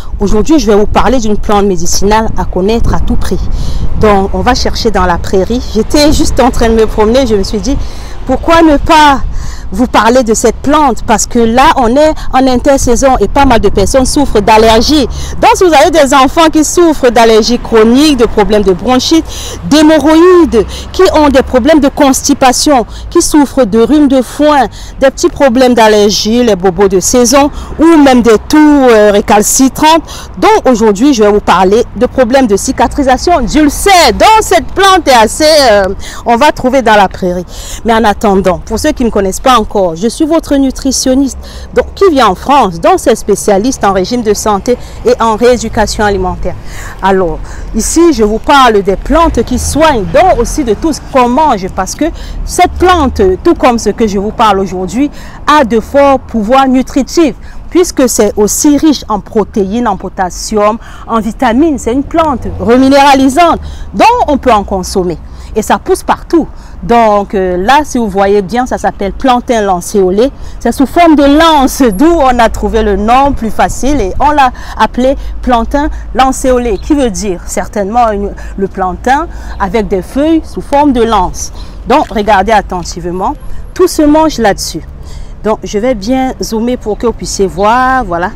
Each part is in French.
Aujourd'hui, je vais vous parler d'une plante médicinale à connaître à tout prix. Donc, on va chercher dans la prairie. J'étais juste en train de me promener. Je me suis dit, pourquoi ne pas vous parler de cette plante? Parce que là, on est en intersaison et pas mal de personnes souffrent d'allergies. Donc, si vous avez des enfants qui souffrent d'allergies chroniques, de problèmes de bronchite, d'hémorroïdes, qui ont des problèmes de constipation, qui souffrent de rhume de foin, des petits problèmes d'allergie, les bobos de saison ou même des toux récalcitrantes. Donc, aujourd'hui, je vais vous parler de problèmes de cicatrisation d'ulcères. Donc, cette plante est assez... on va trouver dans la prairie. Mais en attendant, pour ceux qui ne me connaissent pas encore, je suis votre nutritionniste donc, qui vient en France, donc c'est spécialiste en régime de santé et en rééducation alimentaire. Alors, ici, je vous parle des plantes qui soignent, donc aussi de tout ce qu'on mange, parce que cette plante, tout comme ce que je vous parle aujourd'hui, a de forts pouvoirs nutritifs, puisque c'est aussi riche en protéines, en potassium, en vitamines. C'est une plante reminéralisante, dont on peut en consommer. Et ça pousse partout. Donc là, si vous voyez bien, ça s'appelle plantain lancéolé. C'est sous forme de lance, d'où on a trouvé le nom plus facile et on l'a appelé plantain lancéolé, qui veut dire certainement le plantain avec des feuilles sous forme de lance. Donc regardez attentivement, tout se mange là-dessus. Donc je vais bien zoomer pour que vous puissiez voir. Voilà,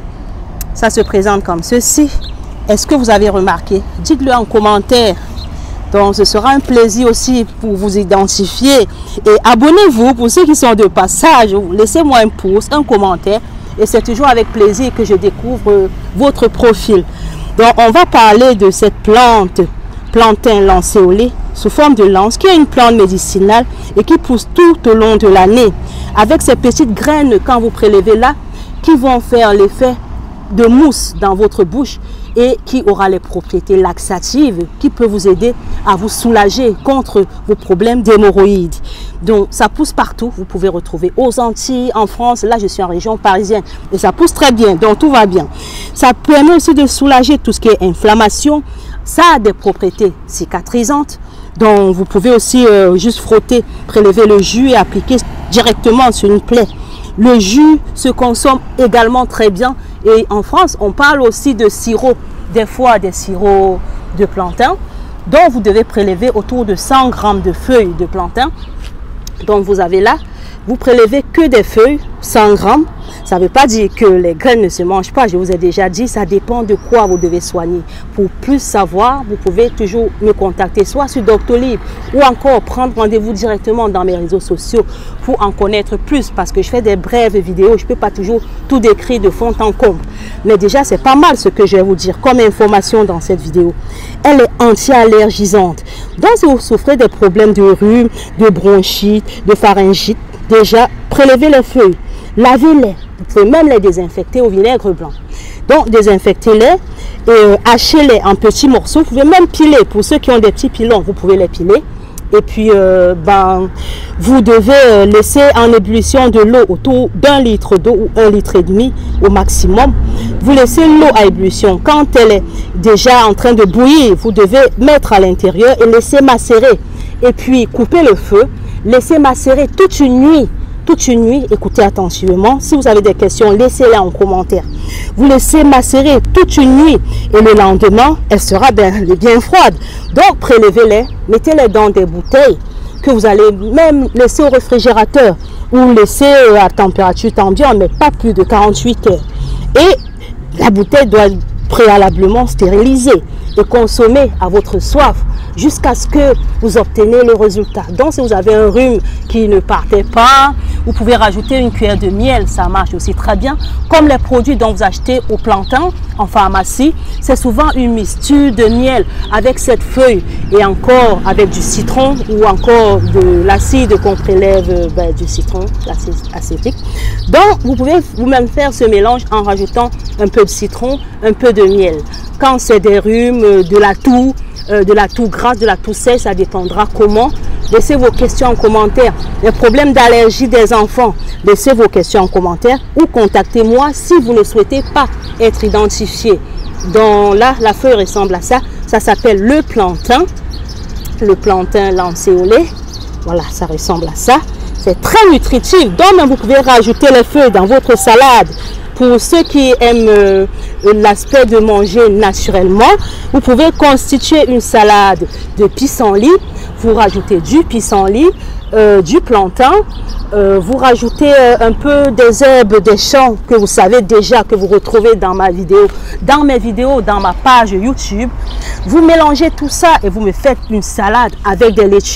ça se présente comme ceci. Est-ce que vous avez remarqué? Dites-le en commentaire. Donc, ce sera un plaisir aussi pour vous identifier. Et abonnez-vous pour ceux qui sont de passage. Laissez-moi un pouce, un commentaire. Et c'est toujours avec plaisir que je découvre votre profil. Donc, on va parler de cette plante, plantain lancéolé, sous forme de lance, qui est une plante médicinale et qui pousse tout au long de l'année. Avec ces petites graines, quand vous prélevez là, qui vont faire l'effet de mousse dans votre bouche et qui aura les propriétés laxatives qui peut vous aider à vous soulager contre vos problèmes d'hémorroïdes. Donc ça pousse partout, vous pouvez retrouver aux Antilles, en France, là je suis en région parisienne et ça pousse très bien, donc tout va bien. Ça permet aussi de soulager tout ce qui est inflammation, ça a des propriétés cicatrisantes, donc vous pouvez aussi juste frotter, prélever le jus et appliquer directement sur une plaie. Le jus se consomme également très bien. Et en France, on parle aussi de sirop, des fois des sirops de plantain. Donc, vous devez prélever autour de 100 grammes de feuilles de plantain. Donc, vous avez là, vous prélevez que des feuilles, 100 grammes. Ça ne veut pas dire que les graines ne se mangent pas. Je vous ai déjà dit, ça dépend de quoi vous devez soigner. Pour plus savoir, vous pouvez toujours me contacter, soit sur Doctolib ou encore prendre rendez-vous directement dans mes réseaux sociaux pour en connaître plus. Parce que je fais des brèves vidéos, je ne peux pas toujours tout décrire de fond en comble. Mais déjà, c'est pas mal ce que je vais vous dire comme information dans cette vidéo. Elle est anti-allergisante. Donc, si vous souffrez des problèmes de rhume, de bronchite, de pharyngite, déjà, prélevez les feuilles. Lavez-les, vous pouvez même les désinfecter au vinaigre blanc. Donc, désinfectez-les et hachez-les en petits morceaux. Vous pouvez même piler. Pour ceux qui ont des petits pilons, vous pouvez les piler. Et puis, vous devez laisser en ébullition de l'eau autour d'1 litre d'eau ou 1,5 litre au maximum. Vous laissez l'eau à ébullition. Quand elle est déjà en train de bouillir, vous devez mettre à l'intérieur et laisser macérer. Et puis, couper le feu, laisser macérer toute une nuit. Écoutez attentivement. Si vous avez des questions, laissez-les en commentaire. Vous laissez macérer toute une nuit et le lendemain, elle sera bien froide. Donc, prélevez-les, mettez-les dans des bouteilles que vous allez même laisser au réfrigérateur ou laisser à température ambiante, mais pas plus de 48 heures. Et la bouteille doit être préalablement stérilisée et consommée à votre soif jusqu'à ce que vous obtenez le résultat. Donc, si vous avez un rhume qui ne partait pas, vous pouvez rajouter une cuillère de miel, ça marche aussi très bien. Comme les produits dont vous achetez au plantain en pharmacie, c'est souvent une mixture de miel avec cette feuille et encore avec du citron ou encore de l'acide qu'on prélève du citron, l'acide acétique. Donc, vous pouvez vous-même faire ce mélange en rajoutant un peu de citron, un peu de miel. Quand c'est des rhumes, de la toux grasse, de la toux sèche, ça dépendra comment. Laissez vos questions en commentaire. Les problèmes d'allergie des enfants, laissez vos questions en commentaire ou contactez-moi si vous ne souhaitez pas être identifié. Donc là, la feuille ressemble à ça. Ça s'appelle le plantain lancéolé. Voilà, ça ressemble à ça. C'est très nutritif. Donc, vous pouvez rajouter les feuilles dans votre salade Pour ceux qui aiment l'aspect de manger naturellement, vous pouvez constituer une salade de pissenlit. Vous rajoutez du pissenlit, du plantain, vous rajoutez un peu des herbes des champs que vous savez déjà, que vous retrouvez dans mes vidéos, dans ma page YouTube. Vous mélangez tout ça et vous me faites une salade avec des laitures.